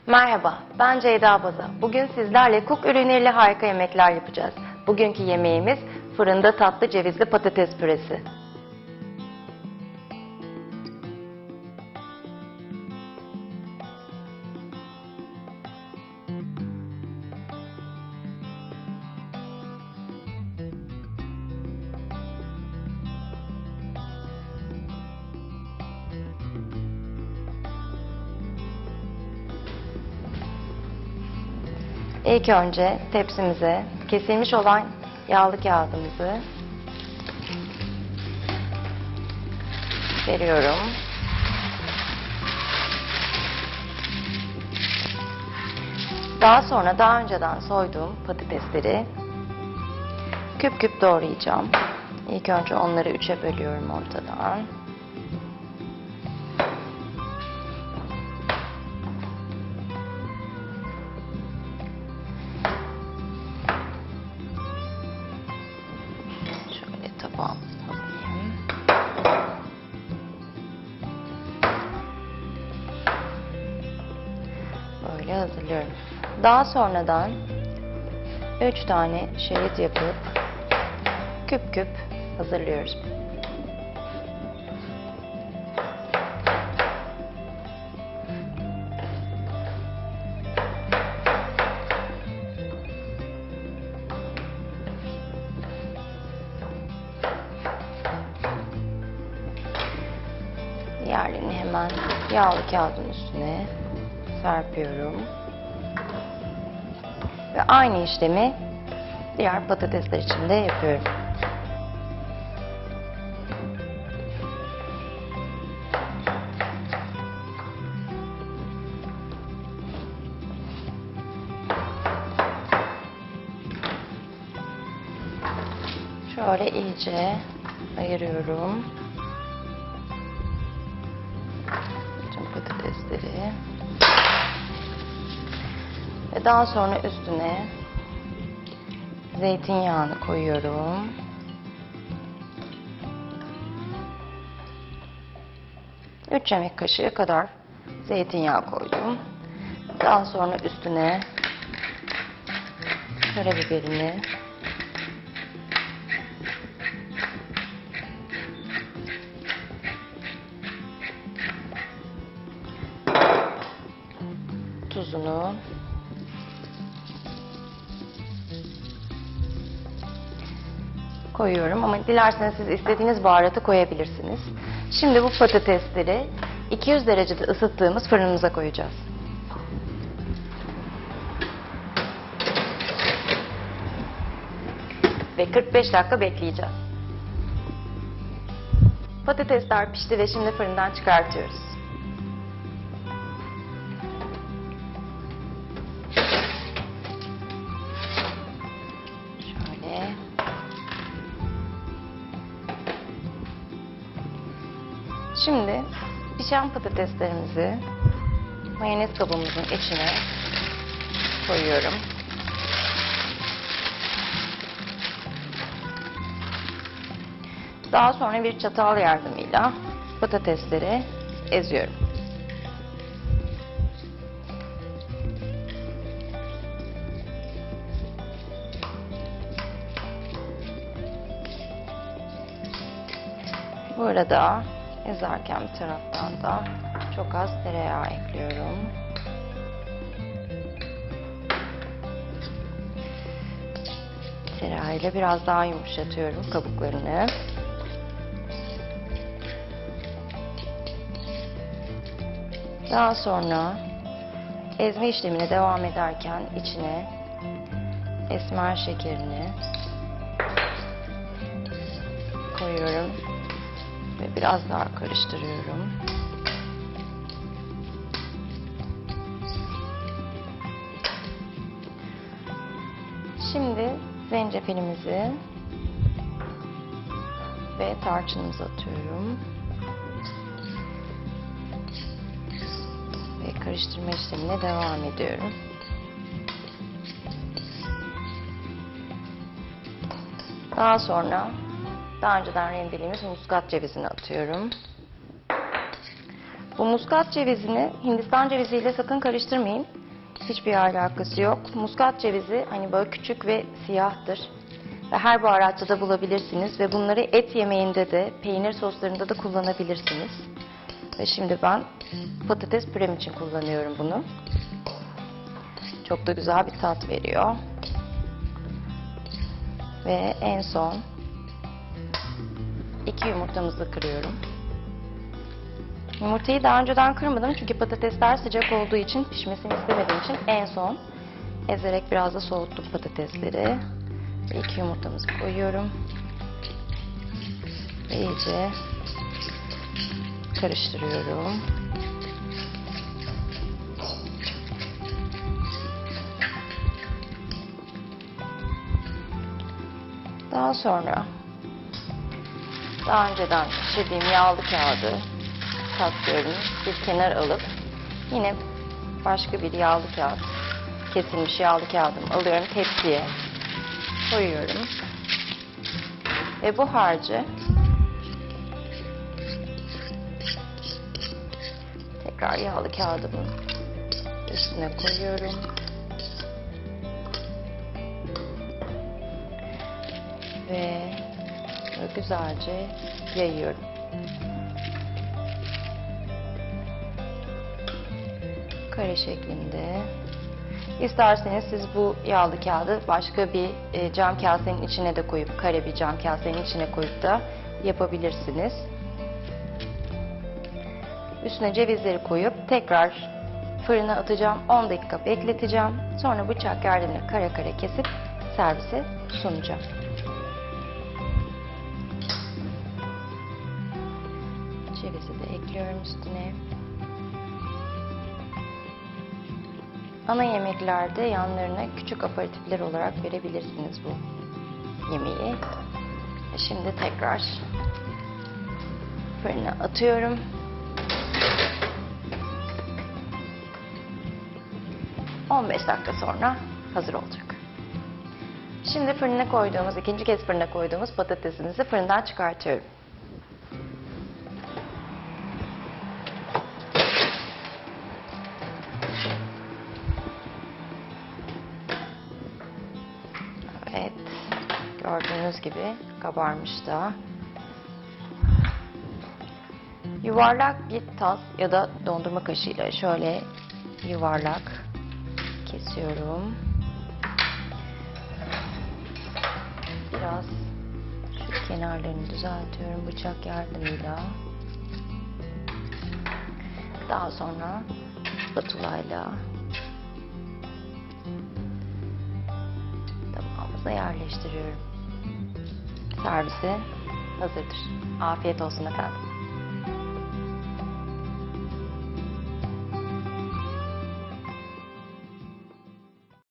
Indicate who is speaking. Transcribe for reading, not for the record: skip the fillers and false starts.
Speaker 1: Merhaba, ben Ceyda Baza. Bugün sizlerle kuk ürünleriyle harika yemekler yapacağız. Bugünkü yemeğimiz fırında tatlı cevizli patates püresi. İlk önce tepsimize kesilmiş olan yağlı kağıdımızı veriyorum. Daha sonra daha önceden soyduğum patatesleri küp küp doğrayacağım. İlk önce onları 3'e bölüyorum ortadan. Şöyle tabağıma alayım. Böyle hazırlıyorum. Daha sonradan 3 tane şerit yapıp küp küp hazırlıyoruz. Diğerlerini hemen yağlı kağıdın üstüne serpiyorum. Ve aynı işlemi diğer patatesler için de yapıyorum. Şöyle iyice ayırıyorum tüm patatesleri. Ve daha sonra üstüne zeytinyağını koyuyorum. Üç yemek kaşığı kadar zeytinyağı koydum. Daha sonra üstüne karabiberini, tuzunu, koyuyorum ama dilerseniz siz istediğiniz baharatı koyabilirsiniz. Şimdi bu patatesleri 200 derecede ısıttığımız fırınımıza koyacağız. Ve 45 dakika bekleyeceğiz. Patatesler pişti ve şimdi fırından çıkartıyoruz. Şöyle. Şimdi pişen patateslerimizi mayonez kabımızın içine koyuyorum. Daha sonra bir çatal yardımıyla patatesleri eziyorum. Bu arada ezerken bir taraftan da çok az tereyağı ekliyorum. Tereyağıyla biraz daha yumuşatıyorum kabuklarını. Daha sonra ezme işlemine devam ederken içine esmer şekerini koyuyorum ve biraz daha karıştırıyorum. Şimdi zencefilimizi ve tarçınımızı atıyorum. Ve karıştırma işlemine devam ediyorum. Daha sonra daha önceden rendelediğimiz muskat cevizini atıyorum. Bu muskat cevizini Hindistan ceviziyle sakın karıştırmayın. Hiçbir alakası yok. Muskat cevizi hani böyle küçük ve siyahtır. Ve her baharatta da bulabilirsiniz. Ve bunları et yemeğinde de, peynir soslarında da kullanabilirsiniz. Ve şimdi ben patates pürem için kullanıyorum bunu. Çok da güzel bir tat veriyor. Ve en son 2 yumurtamızı kırıyorum. Yumurtayı daha önceden kırmadım çünkü patatesler sıcak olduğu için pişmesini istemediğim için en son ezerek biraz da soğuttum patatesleri. Ve 2 yumurtamızı koyuyorum. Ve iyice karıştırıyorum. Daha sonra daha önceden pişirdiğim yağlı kağıdı katlıyorum. Bir kenar alıp yine başka bir yağlı kağıt, kesilmiş yağlı kağıdımı alıyorum, tepsiye koyuyorum. Ve bu harcı tekrar yağlı kağıdımın üstüne koyuyorum. Ve böyle güzelce yayıyorum. Kare şeklinde. İsterseniz siz bu yağlı kağıdı başka bir cam kasenin içine de koyup, kare bir cam kasenin içine koyup da yapabilirsiniz. Üstüne cevizleri koyup tekrar fırına atacağım. 10 dakika bekleteceğim. Sonra bıçak yardımıyla kare kare kesip servise sunacağım. Cevizi de ekliyorum üstüne. Ana yemeklerde yanlarına küçük aperatifler olarak verebilirsiniz bu yemeği. Şimdi tekrar fırına atıyorum. ...15 dakika sonra hazır olacak. Şimdi fırına koyduğumuz, ikinci kez fırına koyduğumuz patatesimizi fırından çıkartıyorum. Evet, gördüğünüz gibi kabarmış da. Yuvarlak bir tas ya da dondurma kaşığıyla şöyle yuvarlak kesiyorum. Biraz şu kenarlarını düzeltiyorum bıçak yardımıyla. Daha sonra spatulayla tabağımıza yerleştiriyorum. Servise hazırdır. Afiyet olsun efendim.